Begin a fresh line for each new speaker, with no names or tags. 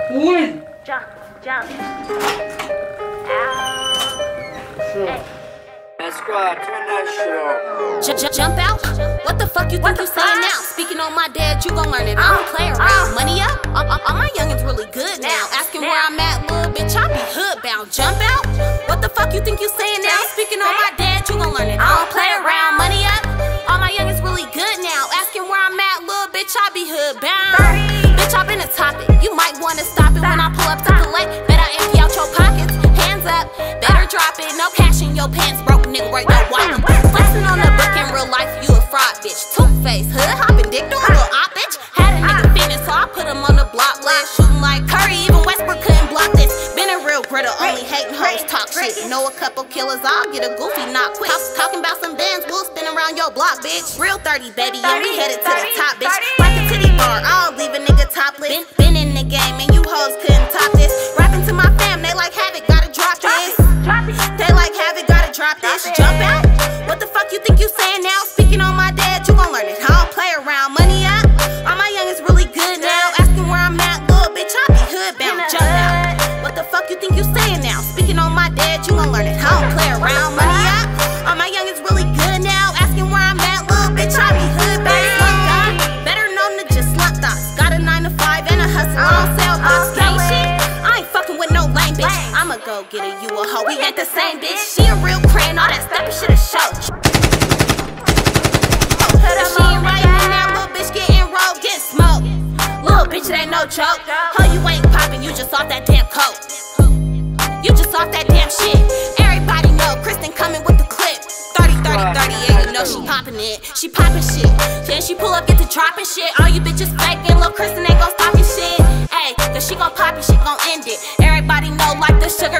Win.
Jump, jump. Ow.
Squad, turn that shit on.
Jump out? What the fuck you think you saying now? Speaking on my dad, you gon' learn it. I don't play around. Money up? All my youngins really good now. Asking where I'm at, little bitch, I be hood bound. Jump out? What the fuck you think you saying now? Speaking on my dad, you gon' learn it. I don't play around. Money up? All my youngins really good now. Asking where I'm at, little bitch, I be hood bound. Bitch, I been a topic. You might wanna stop it when I pull up to collect. Bet I empty out your pockets. Hands up, better drop it. No cash in your pants, broke nigga, right your wallet. Flexing on the book in real life, you a fraud bitch. Two-face, hood hopping, dick doing little op bitch. Had a nigga feeling, so I put him on the block list. Shooting like Curry, even Westbrook couldn't block this. Been a real gritter, only hating hoes talk shit. Know a couple killers, I'll get a goofy knock quick. Talking about some bands, we'll spin around your block, bitch. Real 30, baby, and we headed to the top, bitch. Like a titty bar, I'll leave a nigga topless. Been in the game, and you hoes couldn't top this. Rapping to my fam, they like HavOC, gotta drop this. They like HavOC, gotta drop this. Jump out? What the fuck you think you saying now? Speaking on my dad, you gon' learn it. I don't play around. Money up? All my youngins really good now. Asking where I'm at, little bitch, I be hood bound. Jump out? What the fuck you think you saying now? Speaking on my dad, you gon' learn it. I don't play around. Money up? All my youngins really good now. Asking where I'm at, little bitch, I be hood bound. Better known to just slut thoughts. Got a 9 to 5 and a hustle on sale box. Gang shit? I ain't fucking with no lame bitch. I'ma go get her, you a hoe. We ain't the same bitch. She a real crayon, all that stuff shit a show. She ain't riding in that little bitch getting rolled, getting smoked. Little bitch, it ain't no joke. Ho, you ain't poppin', you just off that damn coat. You just off that damn shit. Everybody know Kristen coming with the clip. 30, 30, 30, yeah, you know she poppin' it. She poppin' shit. Then she pull up, get to dropping shit. All you bitches faking, little Kristen ain't gon' stop your shit. Ayy, cause she gon' pop your shit, gon' end it. Everybody know like the sugar